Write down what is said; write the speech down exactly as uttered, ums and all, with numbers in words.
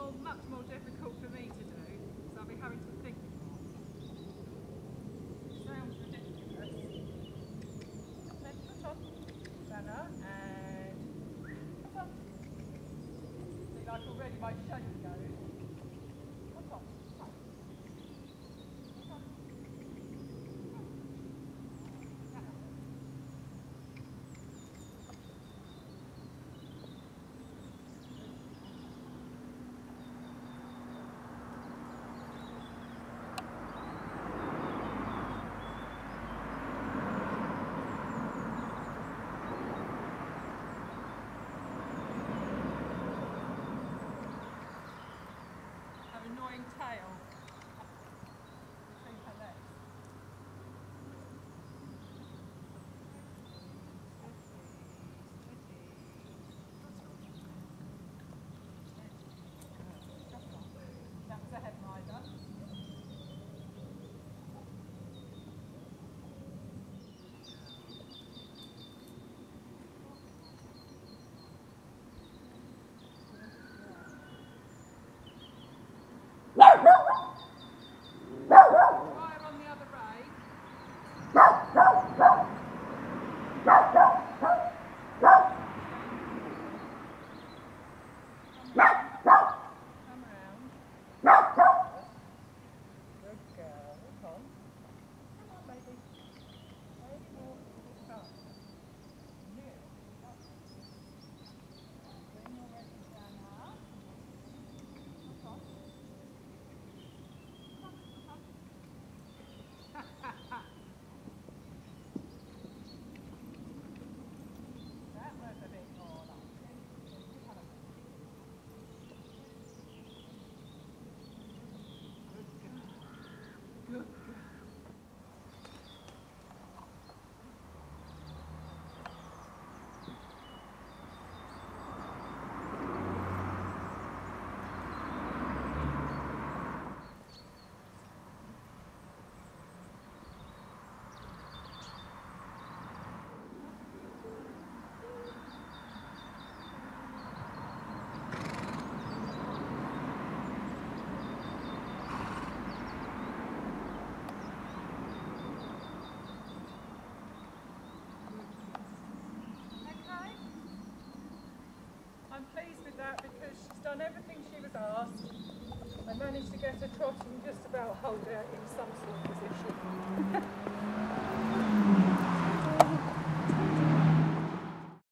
more, much more difficult for me to do, so I'll be having to think more. It sounds ridiculous. Then put on Banner and put on. See, like already my shape goes. Put on. Put on. Put on. Annoying tail between her legs. That was a head rider. Fire on the other rein. Come round. Good girl. Come on. Come on, baby. Baby, walk. Come. Here. Bring your legs down now. Come on. That was a bit more like it. Good girl. Good girl. I'm pleased with that because she's done everything she was asked. I managed to get her trotting, just about hold her in some sort of position.